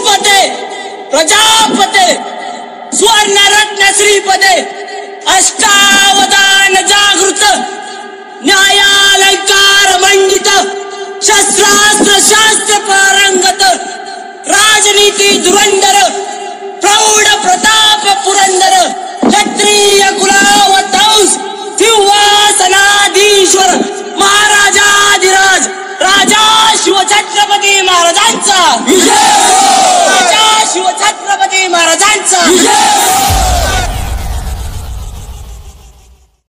भूपते प्रजापते सुवर्णरत्न श्रीपदे अष्टावधान जागृत न्यायालयकार मंडित शस्त्रास्त्र शास्त्र पारंगत राजनीती धुरंधर प्रौढ प्रताप पुरंदर क्षत्रिय